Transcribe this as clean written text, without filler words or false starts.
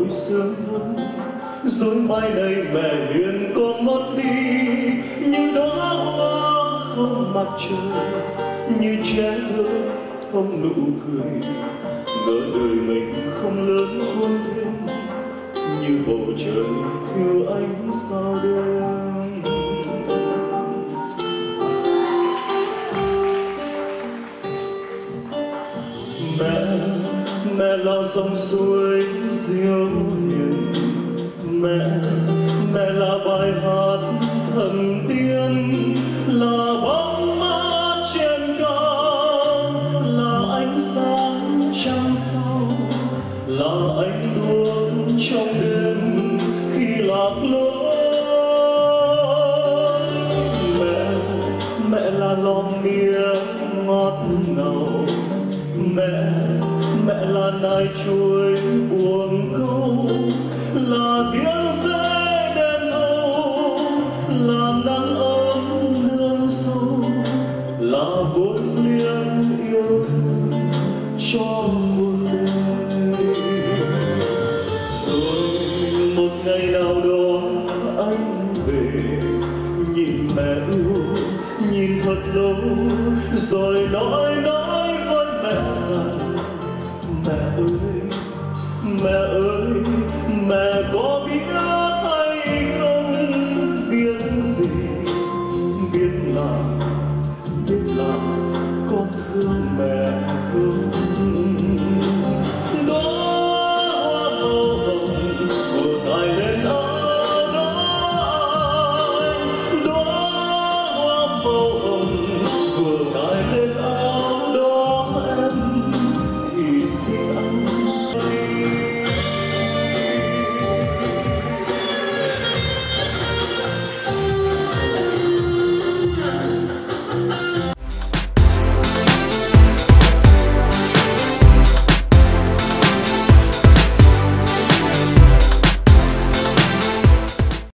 sớm hơn. Rồi mai này mẹ hiền con mất đi như đóa hoa không mặt trời, như trẻ thơ không nụ cười. Ngỡ đời mình không lớn hơn thêm, như bầu trời thiếu ánh sao đêm. Mẹ là dòng suối diệu hiền, mẹ là bài hát thần tiên, là bóng mát trên cao, là ánh sáng trăng sao, là ánh đuốc trong đêm khi lạc lối. Mẹ là lon mía ngọt ngào, mẹ là nai chuối buồn câu, là tiếng rẽ đêm thâu, là nắng ấm nương sâu, là vốn liếng yêu thương cho cuộc đời. Rồi một ngày nào đó anh về, nhìn mẹ yêu, nhìn thật lâu rồi nói